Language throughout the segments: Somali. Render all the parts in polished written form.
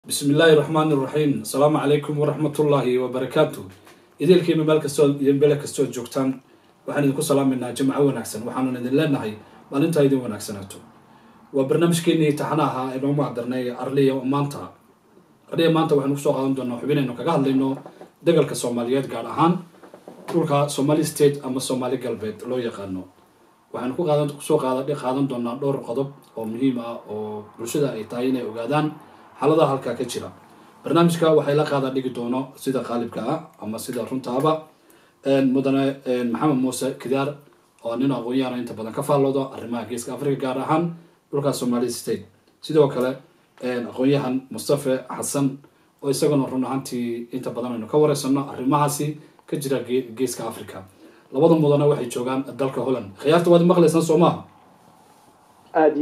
بسم الله الرحمن الرحيم السلام عليكم ورحمة الله وبركاته إذا الكلمة مالك السؤال ينبلك السؤال جوكتان وحنا نقول سلام منا جمعة ونحسن وحنا ندلنا نهاي ما أنت هيدي ونحسناتو وبرنامج كيني تحناها إنه ما قدرنا أرلية ومانتا أرلية مانتا وحنا نفسو قادم دونا وحبينا إنه كقال لإنه دقل كسوماليات قاعد أهان كلها سومالي ستيت أما سومالي قلبت لو يقانو وحنا نقول قادم دونا دور قضب أو مهمة أو رشدة أي تاينة وقادان حالada halka ka jira barnaamijka waxay la qaada dhigi doono sida qalibka ah ama sida runtaaba mudane maxamed muuse kidaar oo nin aqoon-yahan inta badan ka faalloodo arrimaha geeska afrika gaar ahaan dhulka Somali State sidoo kale aqoon-yahan Mustafa Xasan oo isaguna run ahaantii inta badan aynu ka wareysano arrimahaasi ka jira geeska afrika labada mudane waxay joogaan dalka Holland khiyaarta waad maqlaysan Soomaa aad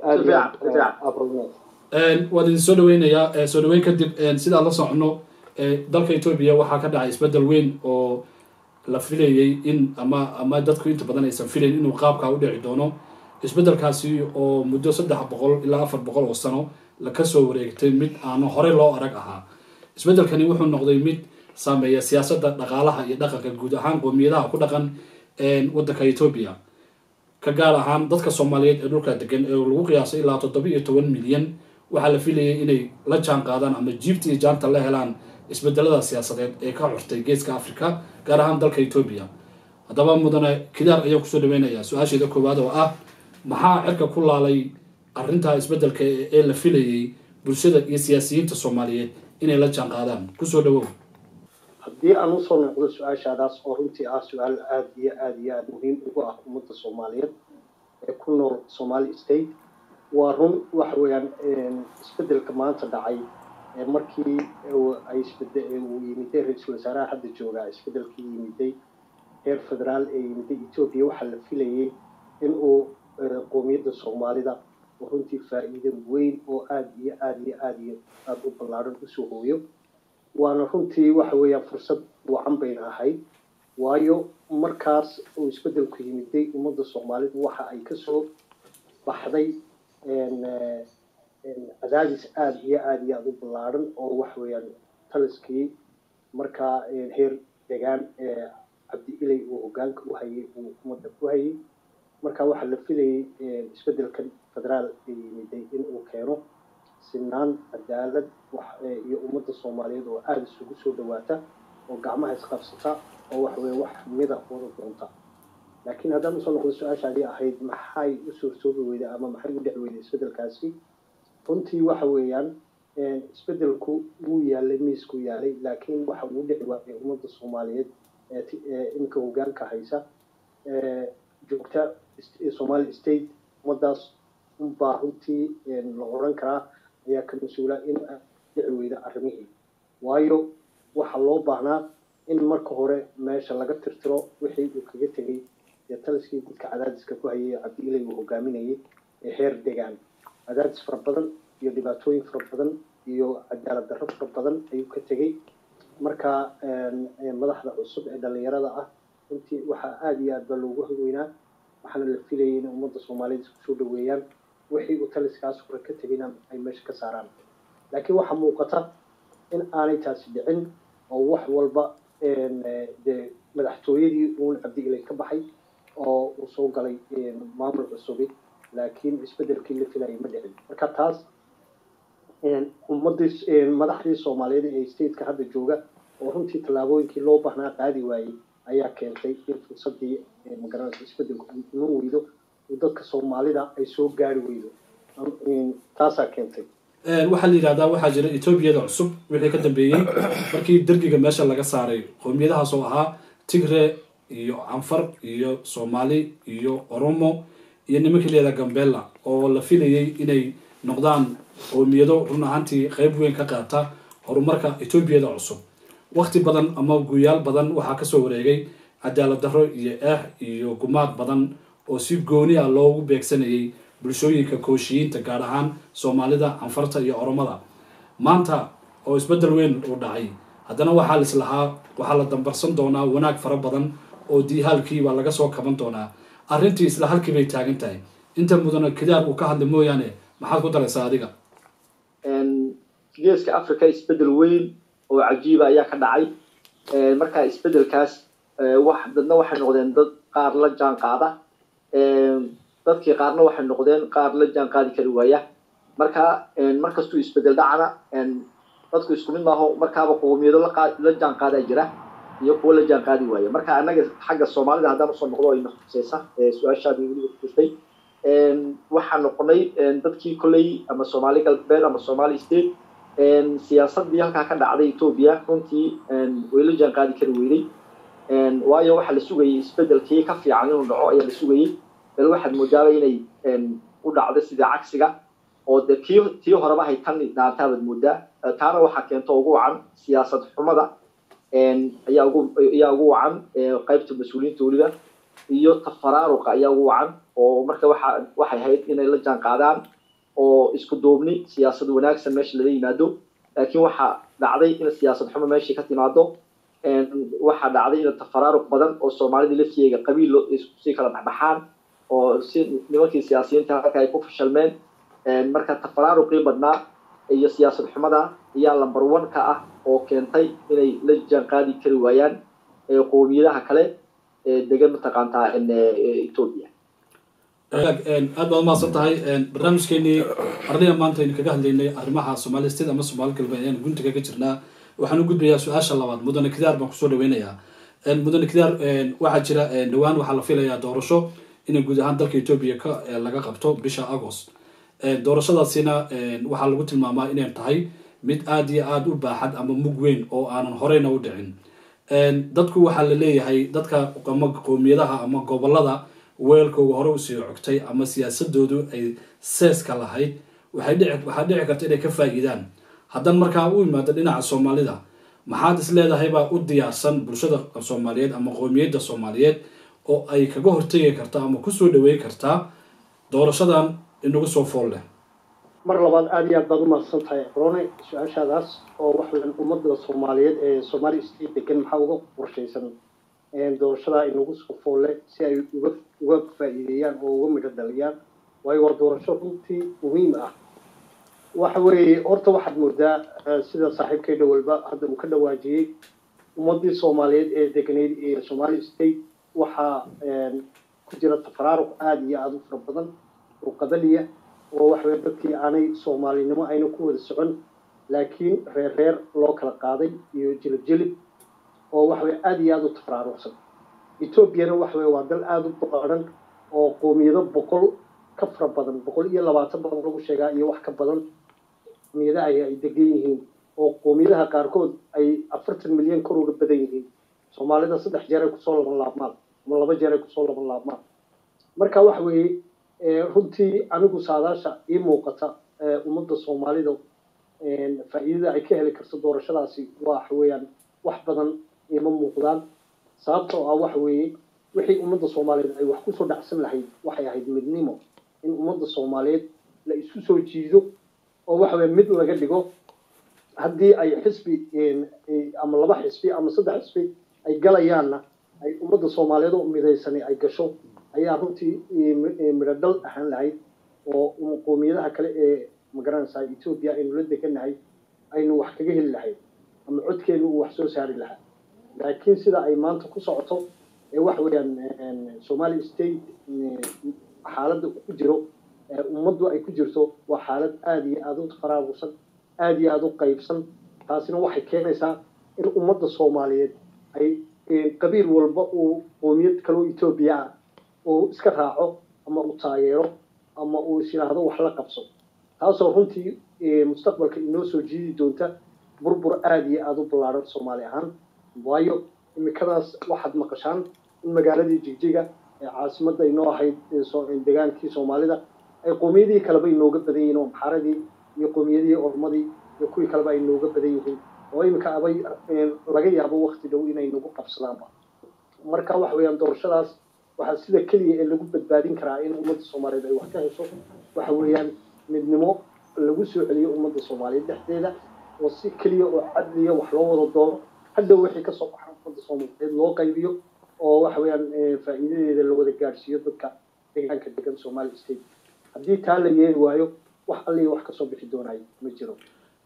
وادي سودوين كدب سيدا الله صعنو دالك إثيوبيا waxaa ka dhacay isbedel weyn oo la filayay in ama dadku inta badan aysan filayn inuu qaabka u dhici doono isbedelkaasi oo muddo 300 ilaa 400 oo sano la ka soo wareegtay mid aan hore loo arag ahaa isbedelkani wuxuu noqday mid saameeya siyaasadda dhaqaalaha iyo dhaqanka guud ahaan qoomiyadaha ku dhaqan waddanka Ethiopia ka gaar ahaan dadka Soomaaliyeed ee dhulka degan ee lagu qiyaasay ilaa 17 milyan waxaa la filayay inay la jaan qaadaan ama jiibta iyo jaanta la helaan isbedelada siyaasadeed ee ka xurtay geeska Afrika gaar ahaan dalka Ethiopia haddaba mudane kidaar ayaa kusoo dhaweynaya su-aasheeda koowaad oo ah maxaa cirka ku laalay arrinta isbedelka ee la filayay bulshada iyo siyaasiyiinta Soomaaliyeed inay la jaan qaadaan kusoo dhawow haddii aan usoo noqdo su-aashaadaas oo runtii ah su-aal aad muhiim ugu ah ummadda Soomaaliyeed ee ku nool Somali State waa run waxa weeyaan isbedelka maanta dhacay markii ay yimid ra'iisul wasaaraha hadda jooga isbedelkii yimid heer federaal ee yimid Ethiopia waxa la filayay in uu qoomiyadda Soomaalida runtii faa'iido weyn oo aad u ballaaran u soo hooyo waana runtii waxa weeyaan fursad wacan bayna ahayd waayo markaas uu isbedelku yimid ummadda Soomaalida waxa ay ka soo baxday cadaadis aad u ballaaran oo wax weeyaan taliskii markaa heer deegaan cabdi ilay uu hoggaanka u hayay uu ummadda ku hayay markaa waxaa la filayay isbedelkan federaal ee yimid in uu keeno sinaan cadaalad iyo ummadda Soomaaliyeed oo aad isugu soo dhawaata oo gacmaha isqabsata oo wax weey wax mid ah wada doonta laakiin haddaan usoo noqdo su-aashaadii ahayd maxay u suurtoobi weyday ama maxay u dhici weyday isbedelkaasi runtii waxa weeyaan isbedelku wuu yaalay miisku yaalay laakiin waxa uu dhici waayay ummadda Soomaaliyeed imika hoggaanka haysa joogta Somali State ummadaas unbaa runtii la oran karaa ayaa ka mas-uula in dhici weyda arrimihii waayo waxaa loo baahnaa in marka hore meesha laga tirtiro wixii uu kaga tegay taliskii dadka cadaadiska ku hayay cabdi ilay uu hogaaminayay ee heer deegaan cadaadis fara badan iyo dhibaatooyin fara badan iyo cadaalad darro fara badan ayuu ka tegay markaa madaxda cusub ee dhalinyarada ah runtii waxaa aad baa loogu hogeynaa waxaana la filayay in ummadda Soomaaliyeed isku soo dhaweeyaan wixii uu taliskaas hore ka tegayna ay meesha ka saaraan laakiin waxaa muuqata in aanay taasi dhicin oo wax walba madaxtooyadii uun cabdi ilay ka baxay oo uu soo galay maamul cusub laakiin isbedelkii la filayay ma dhicin marka taas madaxdii Soomaaliyeed ee stateka hadda jooga oo runtii tallaabooyinkii loo baahnaa qaadi waayey ayaa keentay in fursadii magaranaysa isbedelku iman weydo dadka Soomaalida ay soo gaari weydo taasaa keentay waxaa la yiraahdaa waxaa jira Ethiopia cusub wixii ka dambeeyay markii dargiga meesha laga saaray qoomiyadahaas oo ahaa Tigray iyo Anfar iyo Somali iyo Oromo iyo nimankii leeyahay Gambela oo la filayay inay noqdaan qoomiyado run ahaantii qayb weyn ka qaata horumarka Ethiopia cusub waqti badan ama guyaal badan waxaa ka soo wareegay cadaalad darro iyo gumaad badan oo si gooni ah loogu beegsanayay bulshooyinka kooshiyiinta gaar ahaan Soomaalida Anfarta iyo Oromada maanta oo isbedel weyn u dhacay haddana waxaa la dambarsan doonaa wanaag fara badan oo diihaalkii baa laga soo kaban doonaa arrintii isla halkii bay taagan tahay inta mudane kidaar uu ka hadlay mooyaane maxaad ku daraysaa adiga geeska Afrika isbedel weyn oo cajiib ayaa ka dhacay marka isbedelkaas wax dadna waxay noqdeen dad qaar la jaan qaada dadkii qaarna waxay noqdeen qaar la jaan qaadi kari waaya marka markastuu isbedel dhacana dadku isku mid maaho markaaba qoomiyado la jaan qaada jira iyo kuwa la jaan qaadi waaya marka anaga xagga Soomaalida haddaan soo noqdo ay noqonaysa su'aashaadii weli waqtistay waxaan noqonay dadkii kulay ama Soomaali galbeed ama Somali state siyaasadii halka ka dhacday Ethiopia runtii way la jaan qaadi kari weeyday waayo waxa la sugayay isbedelkii ka fiican inuu dhaco ayaa la sugayay bal waxaad moodaa inay u dhacdo sida cagsiga oo tii horeba hay tan dhaantaabad moodaa taana waxa keento ugu wacan siyaasad xumada ayaa ugu wacan qaybta mas'uuliyiinta waliba iyo tafaraaruqa ayaa ugu wacan oo marka waxay ahayd inay la jaan qaadaan oo isku duubni siyaasad wanaagsan meesha laga yimaado laakiin waxa dhacday in siyaasad xumo meesha ka timaado waxa dhacday in tafaraaruq badan oo Soomaalida laftigeega qabiil isku sii kala baxaan oo si nimankii siyaasiyiinta halka ay ku fashalmeen marka tafaraaruqii badnaa iyo siyaasad xumada ayaa lambar 1 ka ah oo keentay inay la jaan qaadi kari waayaan qoomiyadaha kale degan mataqaantaa Ethiopia aad baad mahadsan tahay barnaamijkeennii ardayda maanta aynu kaga hadlaynay arrimaha Somali State ama Soomaali galbeed ayaan guntiga ka jirnaa waxaan u gudbayaa su'aasha labaad mudane Kidaar baan kusoo dhaweynayaa mudane Kidaar waxaa jira dhawaan waxaa la filayaa doorasho in guud ahaan dalka Ethiopia laga qabto bisha August doorashadaasina waxaa lagu tilmaamaa inay tahay mid aad iyo aad u baaxad ama mug weyn oo aanan horeyna u dhicin dadku waxaa la leeyahay dadka qoomiyadaha ama gobolada weelkooda hore u sii cogtay ama siyaasadoodu ay seeska lahayd waxaa dhici karta inay ka faa'iidaan haddana markaa u yimaado dhinaca Soomaalida maxaad is leedahay baa u diyaarsan bulshada Soomaaliyeed ama qoomiyadda Soomaaliyeed oo ay kaga hortagi karta ama ku soo dhaweey karta doorashadan inagu soo fool leh mar labaad aad iyo aad baad u mahadsan tahay Rooney su'aashaadaas oo wax weyn ummadda Soomaaliyeed ee Somali State degan maxaa uga qorshaysan doorashada inagu soo fool leh si ay uga faa'iideeyaan oo uga midho dhaliyaan waayo waa doorasho runtii muhiim ah waxa weeye horta waxaad moodaa sida saaxiibkayda walba hadda uu ka dhawaajiyay ummaddii Soomaaliyeed ee deganeyd ee Somali State waxa ku jira tafaraaruq aad iyo aad u fara badan oo qabaliya oo wax weyn dadkii aanay Soomaalinimo ayna ku wada socon laakiin reer loo kala qaaday iyo jilib oo wax weyn aad iyo aad u tafaraaruqsan Ethiopia wax weyn waa dal aad u ballaaran oo qoomiyado 100 ka fara badan 120 badan lagu sheegaa iyo wax ka badan qoomiyadaha ay degan yihiin oo qoomiyadaha qaarkood ay 40 milyan kor uga badan yihiin Soomaalida 3 jeer ay ku soo laabmaan ama 2 jeer ay ku soo laabmaan marka wax weeye runtii anigu saadaasha ii muuqata ummadda Soomaalida faa'iidada ay ka heli karto doorashadaasi wax weeyaan wax badan ima muuqdaan sababtoo ah wax weeye wixii ummadda Soomaaliyeed ay wax ku soo dhacsan lahayd waxay ahayd midnimo in ummadda Soomaaliyeed la isu soo jiido oo wax weeye mid laga dhigo haddii ay xisbi ama 2 xisbi ama 3 xisbi ay galayaanna ay ummadda Soomaaliyeed oo midaysan ay gasho ayaa runtii midho dhal ahaan lahayd oo qoomiyadaha kale ee magaranaysa Ethiopia aynu la deganahay aynu wax kaga heli lahayd ama codkeenu uu wax soo saari lahaa laakiin sida ay maanta ku socoto ee wax weeyaan Somali State xaaladda ku jiro ummaddu ay ku jirto waa xaalad aad iyo aad u faraaruqsan aad iyo aad u qaybsan taasina waxay keenaysaa in ummadda Soomaaliyeed ay qabiil walba uu qoomiyad kale oo Ethiopia oo iska raaco ama uu taageero ama uu isiraahdo wax la qabso taasoo runtii mustaqbalka inoo soo jiidi doonta burbur aad iyo aad u ballaaran Soomaali ahaan waayo imikadaas waxaad maqashaan in magaaladii Jigjiga ee caasimadda inoo ahayd deegaankii Soomaalida ay qoomiyadii kaleba inooga badan yihiin oo maxaradii iyo qoomiyadii ormadii iyo kuwii kaleba ay inooga badan yihiin oo imika abay laga yaabo waqti dhow inay nagu qabsadaanba marka wax weeyaan doorashadaas waxaa sida keliya ee lagu badbaadin karaa in ummadda Soomaaliyeed ay wax ka hesho waxa weeyaan midnimo lagu soo celiyo ummadda Soomaaliyeed dhexdeeda oo si keliya oo cadliya wax loo wada doono hadda wixii ka soo baxay ummadda Soomaaliyeed loo qaybiyo oo wax weeyaan faa'iidadeeda la wada gaarsiiyo dadka deegaanka degan Somali State haddii taa la yeeli waayo wax alle wax ka soo bixi doonay ma jiro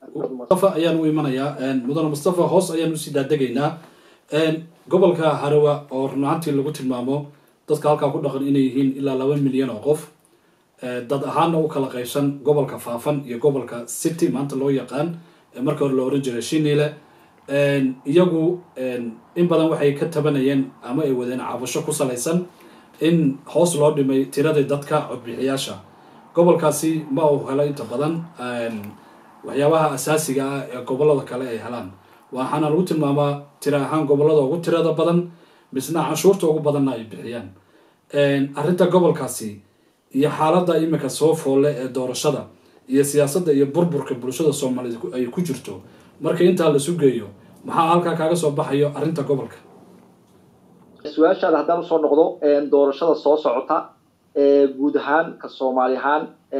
mustafa ayaan u imanayaa mudane mustafa hoos ayaan usii daadegaynaa gobolka harawa oo run ahaantii lagu tilmaamo dadka halkaa ku dhaqan inay yihiin ilaa 2 milyan oo qof dad ahaana u kala qaybsan gobolka faafan iyo gobolka city maanta loo yaqaan marka hore la oran jiray shiniile iyagu in badan waxay ka tabanayeen ama ay wadeen cabasho ku salaysan in hoos loo dhimay tiradii dadka codbixiyaasha gobolkaasi ma uu helo inta badan waxyaabaha asaasiga ah ee gobolada kale ay helaan waxaana lagu tilmaamaa tira ahaan gobolada ugu tirada badan misna canshuurta ugu badanna ay bixiyaan arrinta gobolkaasi iyo xaaladda iminka soo foole ee doorashada iyo siyaasadda iyo burburka bulshada soomaalida ay ku jirto marka intaa la sugeeyo maxaa halkaa kaaga soo baxayo arrinta gobolka su-aashaada haddaan usoo noqdo doorashada soo socota guud ahaan ka soomaali ahaan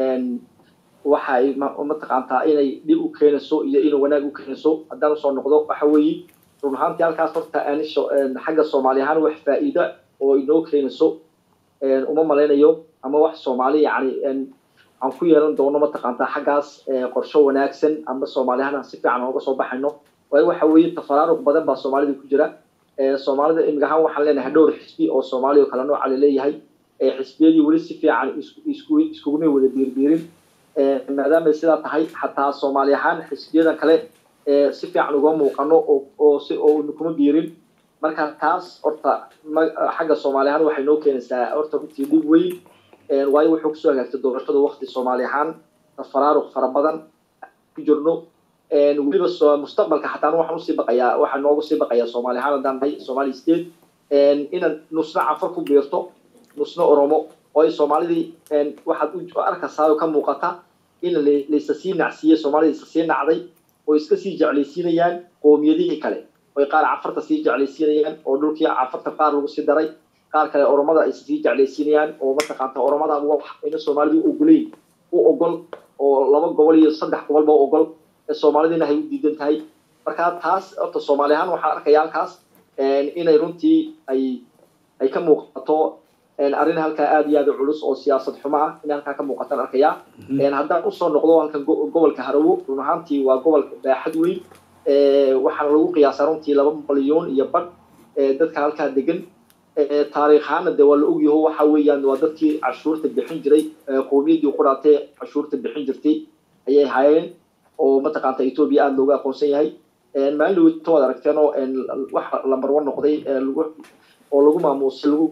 waxay mataqaantaa inay dhib u keenayso iyo inay wanaag u keenayso haddaan usoo noqdo waxa weeye run ahaantii halkaas horta xagga soomaali ahaan wax faa'iida oo inoo keenayso uma malaynayo ama wax soomaali yani aan ku yeelan doono mataqaantaa xaggaas qorsho wanaagsan ama soomaali ahaan aan si fiican ooga soo baxayno waayo waxa weeye tafaraaruq badan baa soomaalida ku jira soomaalida imig ahaan waxaan leenahay dhowr xisbi oo soomaali oo kala nooca laleeyahay xisbiyadii weli si fiican iskugumay wada biirbiirin maadaama sidaa tahay xataa soomaali ahaan xisbiyadan kale si fiican uga muuqano oo kuma biirin marka taas horta xagga soomaali ahaan waxay noo keenaysaa horta runtii dhib weyn waayo wuxuu kusoo hagaagtay doorashada waqti soomaali ahaan tafaraaruq fara badan ku jirno weliba mustaqbalka xataa waxaa noogu sii baqayaa soomaali ahaan haddaan nahay somali state inaan nusna cafar ku biirto nusna oromo oo ay soomaalidii waxaad u arkaysaa ka muuqata in laysa sii nacsiiyey soomaalida isa sii nacday oo iska sii jeclaysiinayaan qoomiyadihii kale oy qaar cafarta sii jeclaysiinayaan oo dhulkii cafarta qaar lagu sii daray qaar kale oromada ay sii jeclaysiinayaan oo mataqaanta oromada ina soomaalidu ogoleyn u ogol oo 2 gobol iyo 3 gobolba ogol soomaalidina hay u diidan tahay marka taas horta soomaali ahaan waxaan arkayaa halkaas inay runtii ay ka muuqato arrin halkaa aad iyo aad u culus oo siyaasad xumo ah in halkaa ka muuqataan arkayaa haddaan usoo noqdo halkan gobolka harawo run ahaantii waa gobolka baaxad weyn waxaana lagu qiyaasaa runtii 2 milyan iyo badh dadka halkaa degan taariikh ahaana dee waa la ogyaho waxa weeyaan waa dadkii cashuurta bixin jiray qowmiyaddii quraatee cashuurta bixin jirtay ayay hayeen oo mataqaanta etoobiya aada looga aqoonsan yahay maalin dhaweyto waad aragteenoo wax lambar 1 noqday oo lagu maamuusay lagu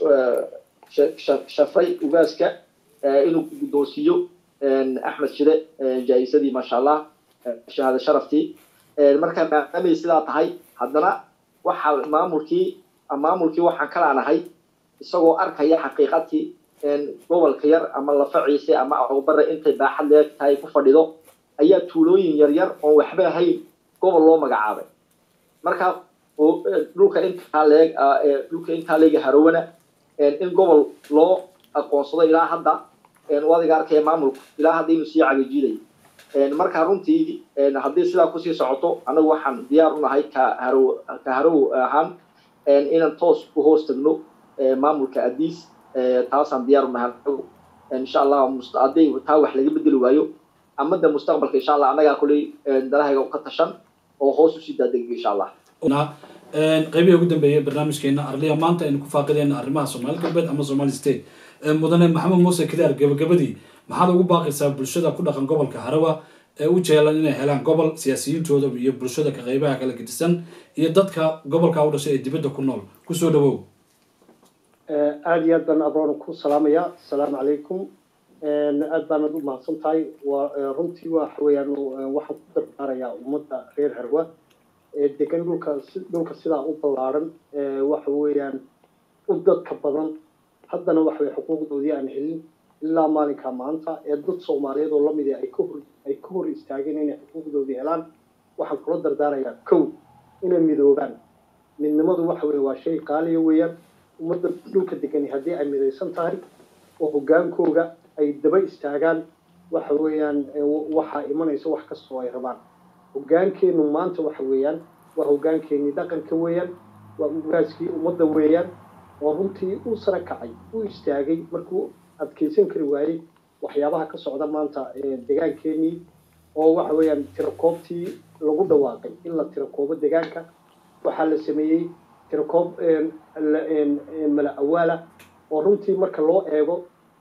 shafray ugaaska inuu guddoonsiiyo axmed shide jaa-isadii maasha allah shahaada sharaftii marka maadaamay sidaa tahay haddana waxa maamulkii waxaan ka laanahay isagoo arkaya xaqiiqatii gobolka yar ama lafaciise ama awbare intay baaxad leeg tahay ku fadhido ayaa tuulooyin yaryar oon waxba ahayn gobol loo magacaabay marka dhulka intaa leega harowana in gobol loo aqoonsado ilaa hadda wadiga arkaya maamulku ilaa hadda inuu sii cagajiiday marka runtii haddii sidaa kusii socoto anagu waxaan diyaar u nahay ka harow ahaan inaan toos u hoos tagno maamulka adiis taasaan diyaar u nahay insha allah hadday taa wax laga bedeli waayo amada mustaqbalka insha allah anagaa kuley dalahayga ka tashan oo hoos usii daadega insha allah qaybihii ugu dambeeyay barnaamijkeena arliya maanta aynu ku faaqideyna arrimaha soomaali galbeed ama somali state mudane maxamed muuse kidaar gabagabadii maxaad ugu baaqaysaa bulshada ku dhaqan gobolka harawa ee u jeelan inay helaan gobol siyaasiyiintooda iyo bulshada ka qaybaha kala gedisan iyo dadka gobolka u dhashay ee dibadda ku nool kusoo dhawow aada iyo aad baan abroon ku salaamaya asalaamu calaykum aad baanad u mahadsan tahay runtii waxa weeyaan waxaan ku dardaarayaa ummadda reer harwa degan dhulka sidaa u ballaaran waxa weeyaan u dadka badan haddana waxa weye xuquuqdoodii aan helin ilaa maalinka maanta ee dad soomaaliyeed oo lamid ay ka hor istaageen inay xuquuqdoodii helaan waxaan kula dardaarayaa kow inay midoobaan midnimadu waxa weye waa shay qaaliya weeyaan ummadda dhulka degani haddii ay midaysan tahay oo hoggaankooga ay daba istaagaan waxa weeyaan waxaa imanaysa wax kastoo ay rabaan hoggaankeenu maanta waxa weeyaan waa hoggaankeenii dhaqanka weeyaan waa ugaaskii ummadda weeyaan oo runtii u sara kacay u istaagay markuu adkaysan kari waayey waxyaabaha ka socda maanta degaankeenii oo waxa weeyaan tirakoobtii lagu dhawaaqay in la tirakoobo deegaanka waxaa la sameeyey tirakoob mala awaala oo runtii marka loo eego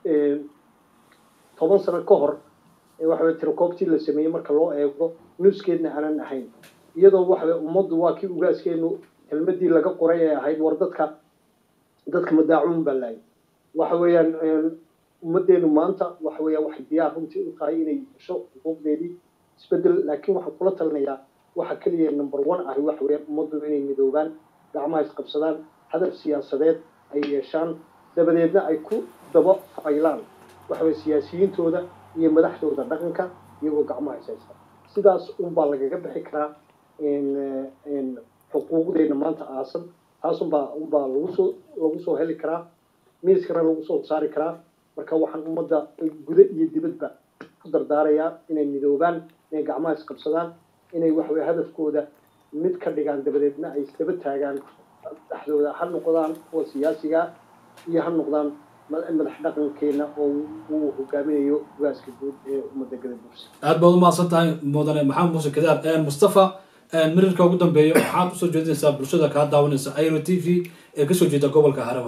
10 sano ka hor waxa weeye tirakoobtii la sameeyey marka loo eego nuskeedna aanan ahayn iyadoo waxa weeye ummaddu waa kii ugaaskeenu kelmadii laga qoray ee ahayd war dadka madaacuun baa laayay waxa weeyaan ummaddeenu maanta waxa weeyaan waxay diyaar runtii u tahay inay hesho xuquuqdeedii isbedel laakiin waxaan kula talinayaa waxa keliya number 1 ah waxa weeyaan ummaddu inay midoobaan gacmaha isqabsadaan hadaf siyaasadeed ay yeeshaan dabadeedna ay ku daba faylaan waxa weeye siyaasiyiintooda iyo madaxdooda dhaqanka iyagoo gacmaha ishaysta sidaas unbaa lagaga bixi karaa xuquuqdeena maanta aasan taasunbaa lagu soo heli karaa miiskana lagu soo saari karaa marka waxaan ummadda guda iyo dibadba ku dardaarayaa inay midoobaan inay gacmaha isqabsadaan inay waxaweye hadafkooda mid ka dhigaan dabadeedna ay isdaba taagaan dhexdooda ha noqdaan kuwa siyaasiga iyo ha noqdaan madax dhaqankeena oo uu hogaaminayo ugaaska guud ee ummadda gadabuursi aad baad u mahadsan tahay mudane maxamed muuse kadaar mustafa mirirka ugu dambeeya waxaad usoo jeedinaysaa bulshada kaa daawanaysa airo t v ee kasoo jeeda gobolka haraba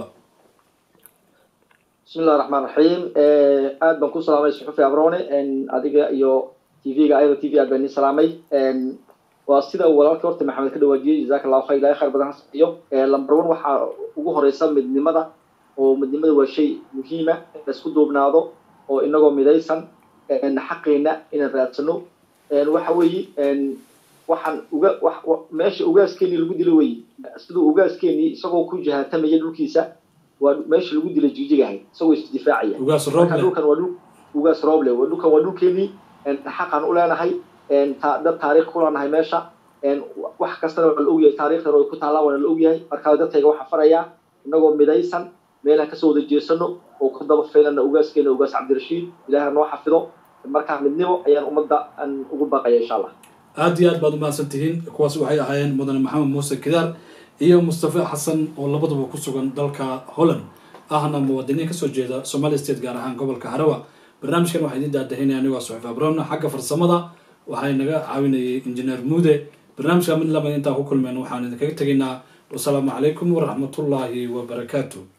بسم الله الرحمن الرحيم aad baan ku salaamay suxufi abrone adiga iyo tv-ga airo tv aad baan salaamay waa sida walaalkii horta maxamed ka dhawaajiyay jazakallahu khayr ilaahay khayr badan hasiyo number 1 waxa ugu horeysa midnimada oo midnimada waa shay muhiim ah in isku duubnaado oo inagoo midaysan xaqeena inaan raadsano waxa weeye waxaan meesha ugaaskeeni lagu dilay way sidoo ugaaskeeni isagoo ku jihaatamaya dhulkiisa waa meesha lagu dilay jijigahay isagoo isdifaacaya dhulkan waa ugaas rooble dhulkan waa dhulkeeni xaqan u leenahay dad taariikh ku leenahay meesha wax kastana waa la ogyahay taariikhda oo ku taala waa la ogyahay marka dadkayga waxa faraya inagoo midaysan meelaha kasoo wada jeesano oo ku daba feelana ugaaskeena ugaas cabdirashiid ilaahay noo xafido marka midnimo ayaan ummadda aan ugu baaqaya insha Allah aad iyo aad baad u mahadsan tihiin kuwaas waxay ahaayeen mudane maxamed muuse kadaar iyo mustafa xasan oo labaduba ku sugan dalka Holland ahna muwaadiniin kasoo jeeda Somali State gaar ahaan gobolka Harawa barnaamijkan waxaa idin daadahinaya anigoo suxufi abrona xagga farsamada waxay naga caawinayay injineer muude barnaamijka mid laba intaa ku kulmeen waxaan idinkaga tegaynaa wasalaamu calaykum waraxmatullaahi wabarakaatuh